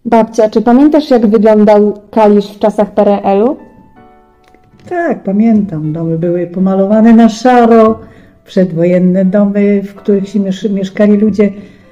Babcia, czy pamiętasz, jak wyglądał Kalisz w czasach PRL-u? Tak, pamiętam. Domy były pomalowane na szaro, przedwojenne domy, w których się mieszkali ludzie.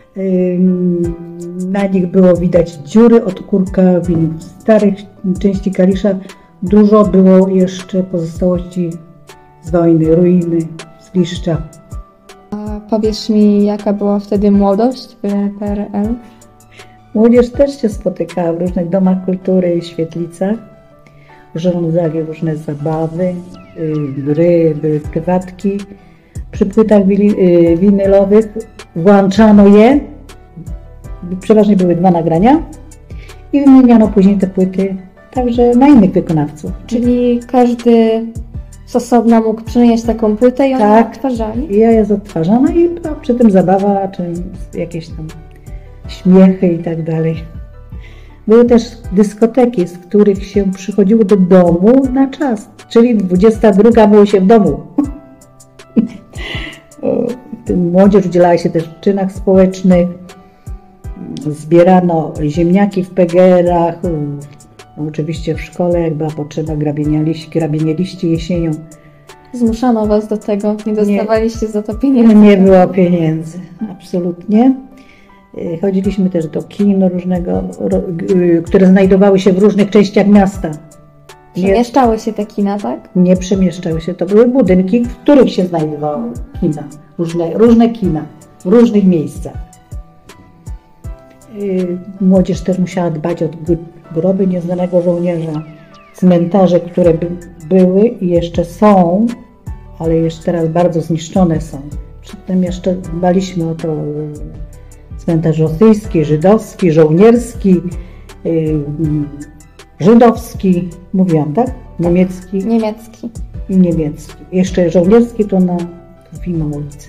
Na nich było widać dziury od kurkawin. W starych części Kalisza dużo było jeszcze pozostałości z wojny, ruiny, zgliszcza. A powiesz mi, jaka była wtedy młodość w PRL? Młodzież też się spotykała w różnych domach kultury i świetlicach. Urządzali różne zabawy, gry, były prywatki. Przy płytach winylowych włączano je, przeważnie były 2 nagrania i wymieniano później te płyty także na innych wykonawców. Czyli każdy z osobna mógł przynieść taką płytę i oni odtwarzali? I ja jest odtwarzana i przy tym zabawa, czy jakieś tam śmiechy i tak dalej. Były też dyskoteki, z których się przychodziło do domu na czas, czyli 22 było się w domu. Młodzież udzielała się też w czynach społecznych, zbierano ziemniaki w PGR-ach, oczywiście w szkole, jak była potrzeba, grabienie liści jesienią. Zmuszano was do tego, nie dostawaliście za to pieniędzy? Nie było pieniędzy, absolutnie. Chodziliśmy też do kin różnego, które znajdowały się w różnych częściach miasta. Przemieszczały się te kina, tak? Nie przemieszczały się, to były budynki, w których się znajdowały kina, różne kina, w różnych miejscach. Młodzież też musiała dbać o groby nieznanego żołnierza. Cmentarze, które były i jeszcze są, ale jeszcze teraz bardzo zniszczone są. Przedtem jeszcze dbaliśmy o to. Cmentarz rosyjski, żydowski, żołnierski, żydowski, mówiłam, tak? Niemiecki. I niemiecki. Jeszcze żołnierski to na ulicy.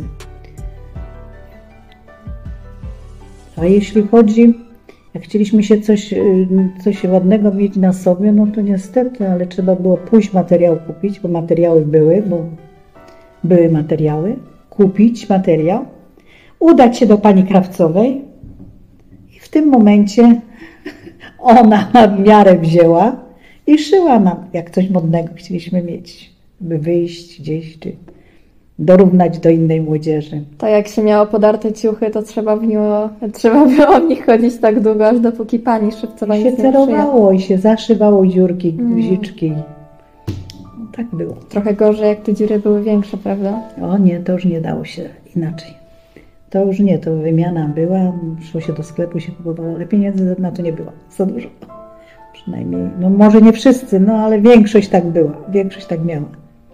A jeśli chodzi, jak chcieliśmy się coś ładnego mieć na sobie, no to niestety, ale trzeba było pójść materiał kupić, bo materiały były materiały, kupić materiał, udać się do pani krawcowej i w tym momencie ona na miarę wzięła i szyła nam, jak coś modnego chcieliśmy mieć, by wyjść gdzieś, czy dorównać do innej młodzieży. To jak się miało podarte ciuchy, to trzeba było w nich chodzić tak długo, aż dopóki pani szybcowa się cerowało i się zaszywało dziurki, guziczki. No, tak było. Trochę gorzej, jak te dziury były większe, prawda? O nie, to już nie dało się inaczej. To już nie, to wymiana była, szło się do sklepu, się kupowało, ale pieniędzy na to nie było za dużo. Przynajmniej, no może nie wszyscy, no ale większość tak była, większość tak miała.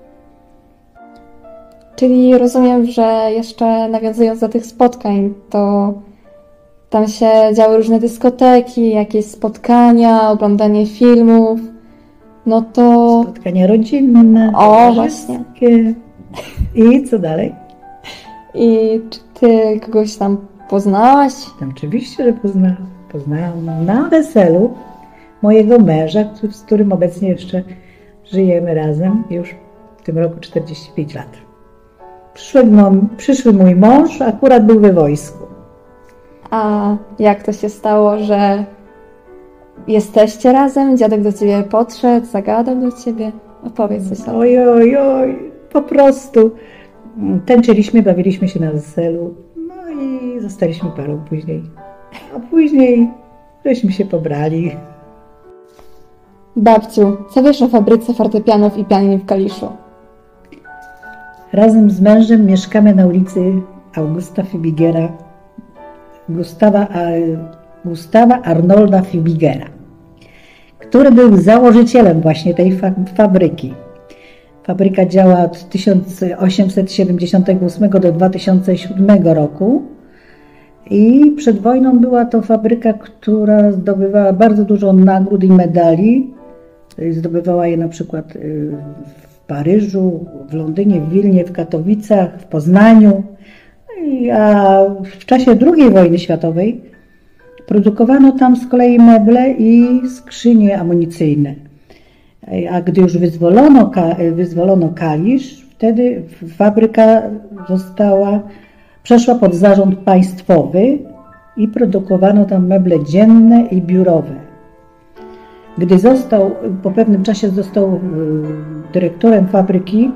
Czyli rozumiem, że jeszcze nawiązując do tych spotkań, to tam się działy różne dyskoteki, jakieś spotkania, oglądanie filmów, no to... Spotkania rodzinne, właśnie. I co dalej? I czy ty kogoś tam poznałaś? Oczywiście, że poznałam na weselu mojego męża, z którym obecnie jeszcze żyjemy razem, już w tym roku 45 lat. Przyszły mój mąż akurat był we wojsku. A jak to się stało, że jesteście razem? Dziadek do ciebie podszedł, zagadał do ciebie? Opowiedz coś tam. Oj, po prostu tańczyliśmy, bawiliśmy się na weselu, no i zostaliśmy parą później. A później żeśmy się pobrali. Babciu, co wiesz o fabryce fortepianów i pianin w Kaliszu? Razem z mężem mieszkamy na ulicy Augusta Fibigera, Gustawa Arnolda Fibigera, który był założycielem właśnie tej fabryki. Fabryka działa od 1878 do 2007 roku i przed wojną była to fabryka, która zdobywała bardzo dużo nagród i medali. Zdobywała je na przykład w Paryżu, w Londynie, w Wilnie, w Katowicach, w Poznaniu. A w czasie II wojny światowej produkowano tam z kolei meble i skrzynie amunicyjne. A gdy już wyzwolono Kalisz, wtedy fabryka przeszła pod zarząd państwowy i produkowano tam meble dzienne i biurowe. Gdy po pewnym czasie został dyrektorem fabryki,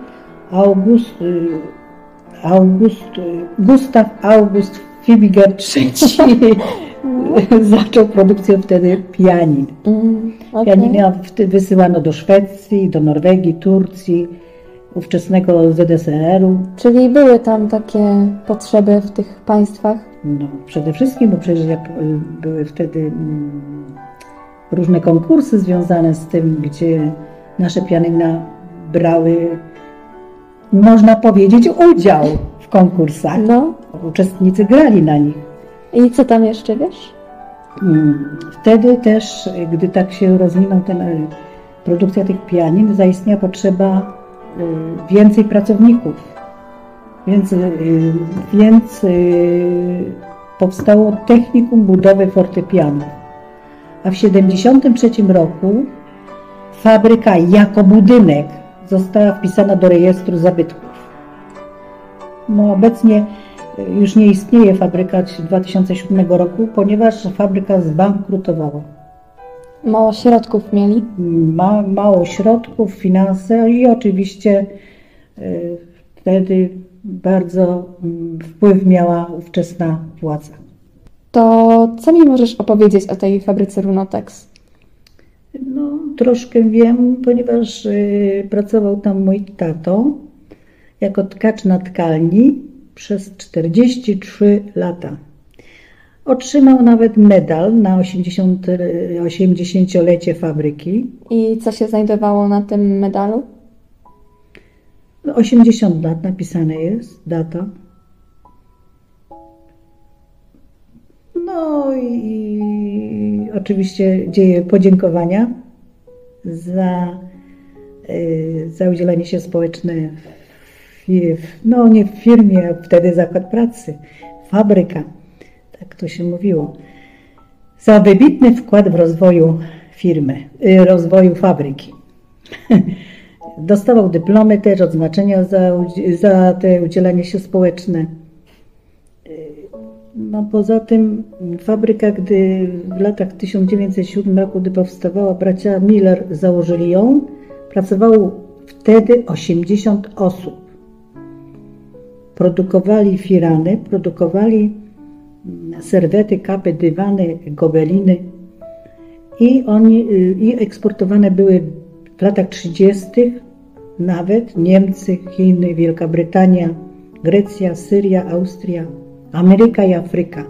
Gustav August Fibiger III zaczął produkcję wtedy pianin. Okay. Pianina wysyłano do Szwecji, do Norwegii, Turcji, ówczesnego ZSRR-u. Czyli były tam takie potrzeby w tych państwach? No, przede wszystkim, bo przecież były wtedy różne konkursy związane z tym, gdzie nasze pianina brały, można powiedzieć, udział w konkursach. No. Uczestnicy grali na nich. I co tam jeszcze, wiesz? Wtedy też, gdy tak się rozwinął produkcja tych pianin, zaistniała potrzeba więcej pracowników. Więc powstało technikum budowy fortepianów. A w 1973 roku fabryka jako budynek została wpisana do rejestru zabytków. No, obecnie już nie istnieje fabryka od 2007 roku, ponieważ fabryka zbankrutowała. Mało środków mieli? Mało środków, finanse i oczywiście wtedy bardzo wpływ miała ówczesna władza. To co mi możesz opowiedzieć o tej fabryce Runotex? No, troszkę wiem, ponieważ pracował tam mój tato jako tkacz na tkalni przez 43 lata. Otrzymał nawet medal na 80-lecie fabryki. I co się znajdowało na tym medalu? 80 lat napisane jest, data. No i oczywiście dzieje podziękowania za udzielenie się społeczne nie w firmie, a wtedy zakład pracy, fabryka, tak to się mówiło, za wybitny wkład w rozwoju firmy, rozwoju fabryki. Dostawał dyplomy też, odznaczenia za te udzielanie się społeczne. No poza tym fabryka, gdy w latach 1907 roku, gdy powstawała, bracia Miller założyli ją, pracowało wtedy 80 osób. Produkowali firany, produkowali serwety, kapy, dywany, gobeliny i eksportowane były w latach 30. nawet Niemcy, Chiny, Wielka Brytania, Grecja, Syria, Austria, Ameryka i Afryka.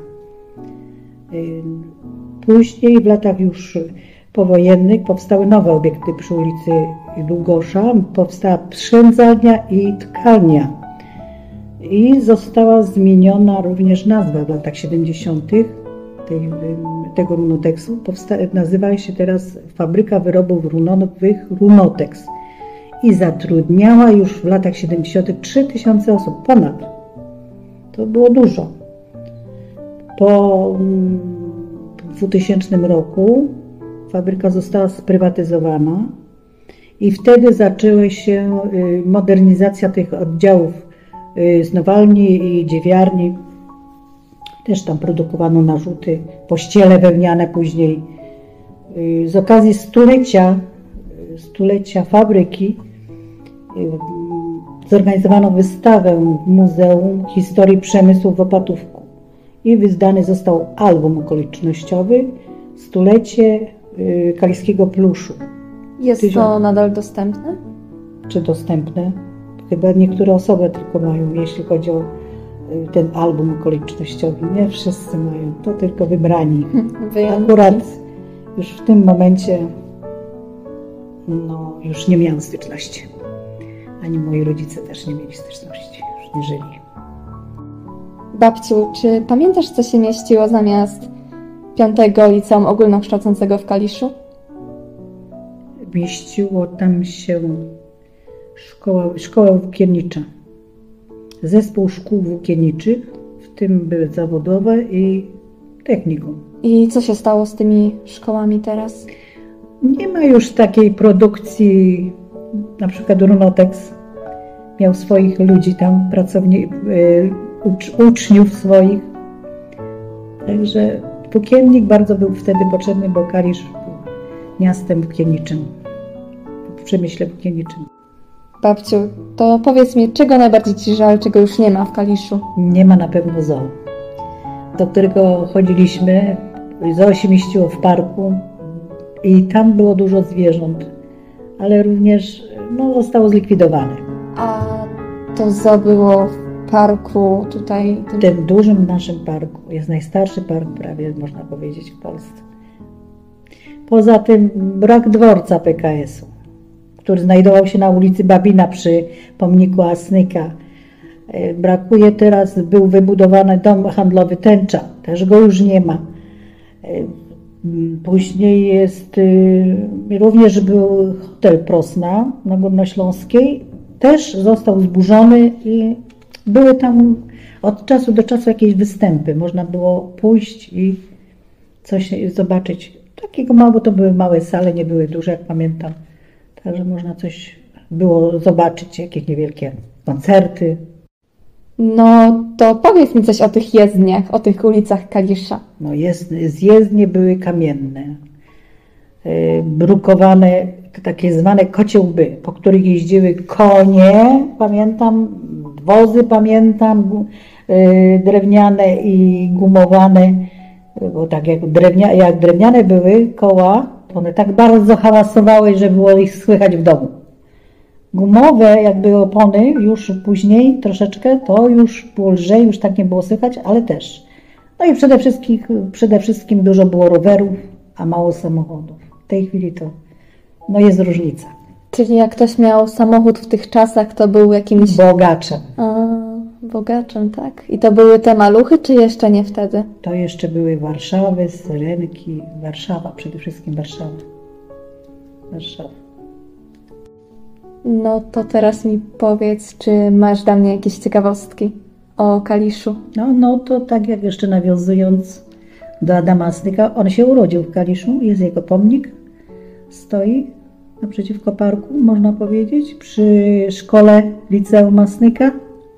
Później w latach już powojennych powstały nowe obiekty przy ulicy Długosza. Powstała przędzalnia i tkalnia. I została zmieniona również nazwa w latach 70. tego Runotexu. Nazywała się teraz Fabryka Wyrobów Runowych Runotex. I zatrudniała już w latach 70. 3000 osób, ponad. To było dużo. Po 2000 roku fabryka została sprywatyzowana i wtedy zaczęła się modernizacja tych oddziałów znowalni i dziewiarni. Też tam produkowano narzuty, pościele wełniane później. Z okazji stulecia fabryki zorganizowano wystawę w Muzeum Historii Przemysłu w Opatówku i wydany został album okolicznościowy Stulecie Kaliskiego Pluszu. Jest to nadal dostępne? Czy dostępne? Chyba niektóre osoby tylko mają, jeśli chodzi o ten album okolicznościowy. Nie wszyscy mają, to tylko wybrani. Akurat już w tym momencie już nie miałam styczności. Ani moi rodzice też nie mieli styczności, już nie żyli. Babciu, czy pamiętasz, co się mieściło zamiast 5. liceum ogólnokształcącego w Kaliszu? Mieściło tam się szkoła włókiennicza. Zespół szkół włókienniczych, w tym były zawodowe i technikum. I co się stało z tymi szkołami teraz? Nie ma już takiej produkcji, na przykład Runotex miał swoich ludzi tam, uczniów swoich, Także włókiennik bardzo był wtedy potrzebny, bo Kalisz był miastem włókienniczym, w przemyśle włókienniczym. Babciu, to powiedz mi, czego najbardziej Ci żal, czego już nie ma w Kaliszu? Nie ma na pewno zoo, do którego chodziliśmy. Zoo się mieściło w parku i tam było dużo zwierząt, ale również zostało zlikwidowane. A to zoo było w parku tutaj? W tym dużym naszym parku, jest najstarszy park prawie, można powiedzieć, w Polsce. Poza tym brak dworca PKS-u, który znajdował się na ulicy Babina przy pomniku Asnyka. Brakuje teraz, był wybudowany dom handlowy Tęcza, też go już nie ma. Później jest, również był hotel Prosna na Górnośląskiej, też został zburzony i były tam od czasu do czasu jakieś występy. Można było pójść i coś zobaczyć. Takiego mało, to były małe sale, nie były duże, jak pamiętam. Także można coś było zobaczyć, jakieś niewielkie koncerty. No to powiedz mi coś o tych jezdniach, o tych ulicach Kalisza. Zjezdnie były kamienne, brukowane, takie zwane kocie łby, po których jeździły konie, pamiętam, wozy pamiętam, drewniane i gumowane, bo tak jak drewniane były koła, to one tak bardzo hałasowały, że było ich słychać w domu. Gumowe jakby opony już później troszeczkę, to już było lżej, już tak nie było słychać, ale też. No i przede wszystkim dużo było rowerów, a mało samochodów. W tej chwili to jest różnica. Czyli jak ktoś miał samochód w tych czasach, to był jakimś... Bogaczem. Bogaczem, tak. I to były te maluchy, czy jeszcze nie wtedy? To jeszcze były Warszawy, Syrenki, Warszawa, przede wszystkim Warszawa. No to teraz mi powiedz, czy masz dla mnie jakieś ciekawostki o Kaliszu? No to tak jak jeszcze nawiązując do Adama Asnyka, on się urodził w Kaliszu, jest jego pomnik, stoi naprzeciwko parku, można powiedzieć, przy szkole Liceum Asnyka.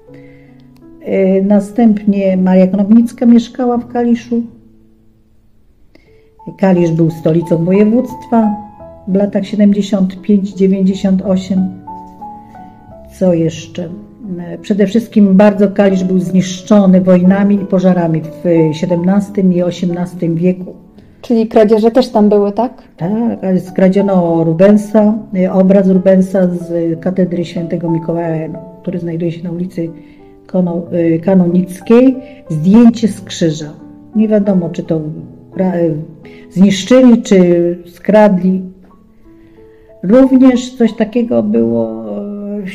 Następnie Maria Konopnicka mieszkała w Kaliszu. Kalisz był stolicą województwa w latach 75-98. Co jeszcze? Przede wszystkim bardzo Kalisz był zniszczony wojnami i pożarami w XVII i XVIII wieku. Czyli kradzieże też tam były, tak? Tak, ale skradziono obraz Rubensa z katedry świętego Mikołaja, który znajduje się na ulicy Kanonickiej, zdjęcie z krzyża. Nie wiadomo, czy to zniszczyli, czy skradli. Również coś takiego było w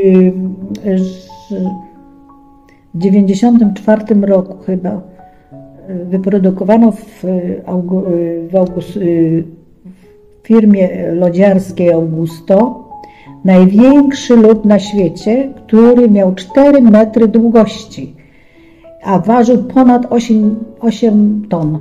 1994 roku chyba. Wyprodukowano w firmie lodziarskiej Augusto największy lód na świecie, który miał 4 metry długości, a ważył ponad 8 ton.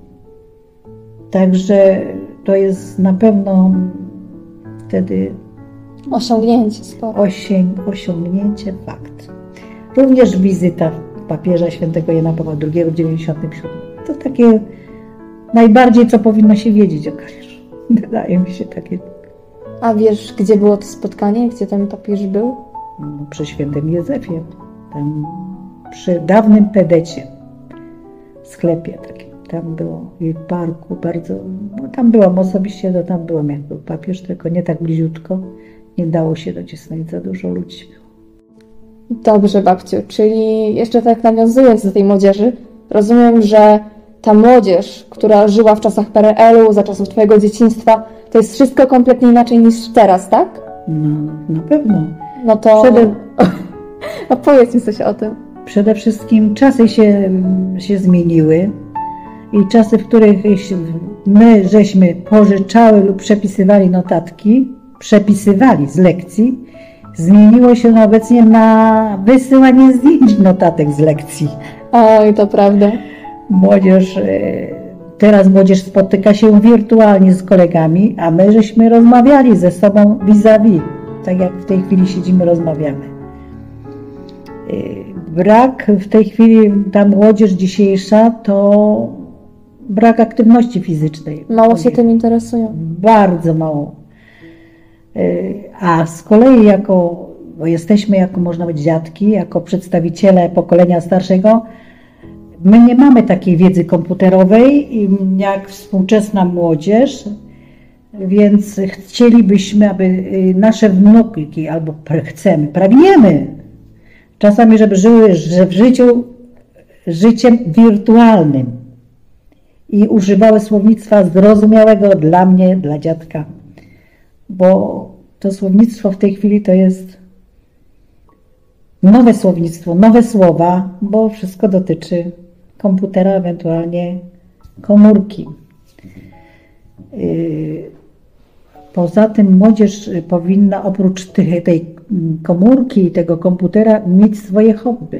Także to jest na pewno wtedy osiągnięcie sporo. Osiągnięcie, fakt. Również wizyta papieża świętego Jana Pawła II w 1997. To takie najbardziej, co powinno się wiedzieć o Kaliszu. Wydaje mi się takie. A wiesz, gdzie było to spotkanie? Gdzie ten papież był? Przy świętym Józefie. Tam przy dawnym pedecie. Sklepie takim. Tam było i w parku bardzo. Tam byłam osobiście, to tam byłam jak był papież, tylko nie tak bliziutko. Nie dało się docisnąć, za dużo ludzi było. Dobrze, babciu, czyli jeszcze tak nawiązując do tej młodzieży, rozumiem, że ta młodzież, która żyła w czasach PRL-u, za czasów twojego dzieciństwa, to jest wszystko kompletnie inaczej niż teraz, tak? No, na pewno. No to opowiedz mi coś o tym. Przede wszystkim czasy się zmieniły i czasy, w których my żeśmy pożyczały lub przepisywali notatki, przepisywali z lekcji, zmieniło się obecnie na wysyłanie zdjęć notatek z lekcji. Oj, to prawda. Teraz młodzież spotyka się wirtualnie z kolegami, a my żeśmy rozmawiali ze sobą vis-a-vis, tak jak w tej chwili siedzimy, rozmawiamy. Brak w tej chwili, ta młodzież dzisiejsza to brak aktywności fizycznej. Mało się tym interesują. Bardzo mało. A z kolei bo jesteśmy jako, można być, dziadki, jako przedstawiciele pokolenia starszego, my nie mamy takiej wiedzy komputerowej jak współczesna młodzież, więc chcielibyśmy, aby nasze wnuki, albo pragniemy czasami, żeby żyły w życiu życiem wirtualnym i używały słownictwa zrozumiałego dla mnie, dla dziadka, bo to słownictwo w tej chwili to jest nowe słownictwo, nowe słowa, bo wszystko dotyczy komputera, ewentualnie komórki. Poza tym młodzież powinna oprócz tej komórki i tego komputera mieć swoje hobby.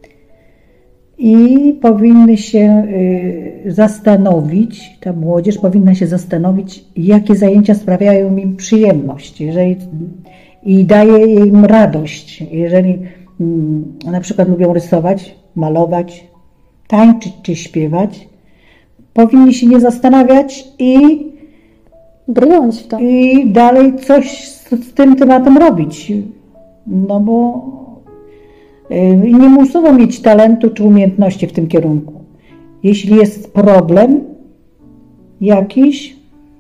I powinny się zastanowić, ta młodzież powinna się zastanowić, jakie zajęcia sprawiają im przyjemność i daje im radość. Jeżeli na przykład lubią rysować, malować, tańczyć czy śpiewać, powinni się nie zastanawiać i brnąć w to. I dalej coś z tym tematem robić. No bo nie muszą mieć talentu czy umiejętności w tym kierunku. Jeśli jest problem jakiś,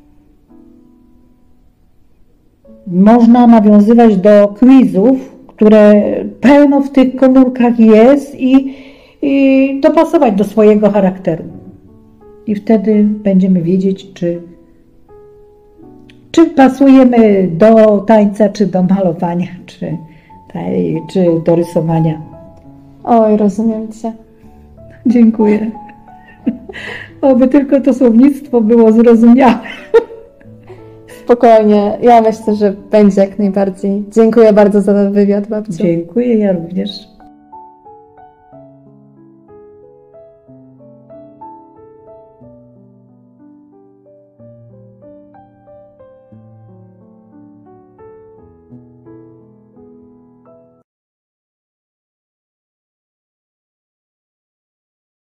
można nawiązywać do quizów, które pełno w tych komórkach jest i dopasować do swojego charakteru. I wtedy będziemy wiedzieć, czy pasujemy do tańca, czy do malowania, czy do rysowania. Oj, rozumiem Cię. Dziękuję. Oby tylko to słownictwo było zrozumiałe. Spokojnie, ja myślę, że będzie jak najbardziej. Dziękuję bardzo za wywiad, babciu. Dziękuję, ja również.